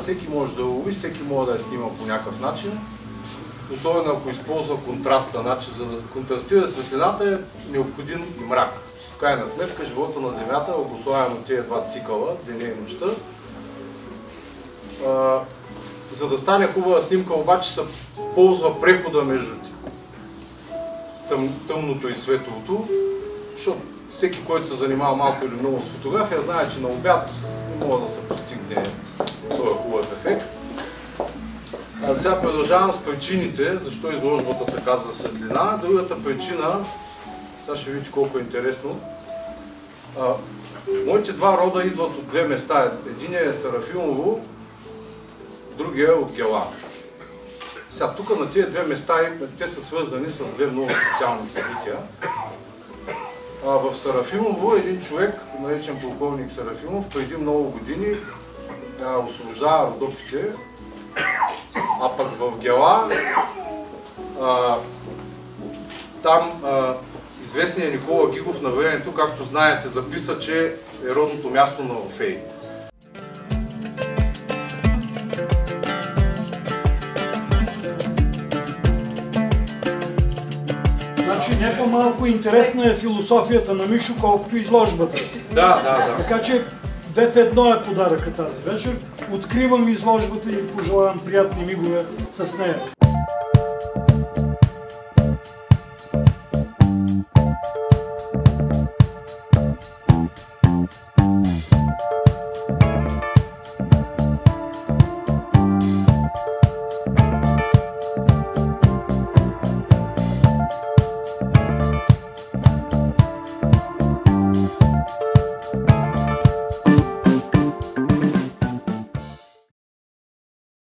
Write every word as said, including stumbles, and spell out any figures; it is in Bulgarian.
всеки може да лови, всеки може да я снима по някакъв начин. Особено ако използва контраста, значи за да контрастира светлината е необходим и мрак. В крайна сметка живота на Земята е обусловен от тези два цикъла, деня и нощта. А, за да стане хубава снимка обаче се ползва прехода между тъм, тъмното и светлото, защото всеки, който се занимава малко или много с фотография, знае, че на обяд не може да се постигне този хубав ефект. А сега продължавам с причините, защо изложбата се казва светлина. Другата причина, сега ще видите колко е интересно. А, моите два рода идват от две места. Единият е Серафимово, другия е от Гела. Сега тук на тези две места, те са свързани с две много специални събития. А, в Серафимово един човек, наречен полковник Серафимов, преди много години а, освобождава Родопите. А пък в Гела, а, там а, известният Никола Гигов на времето, както знаете, записа, че е родното място на Орфей. Значи не по-малко интересна е философията на Мишо, колкото изложбата. Да, да, да. Така че две в едно е подаръка тази вечер. Откривам изложбата и пожелавам приятни мигове с нея.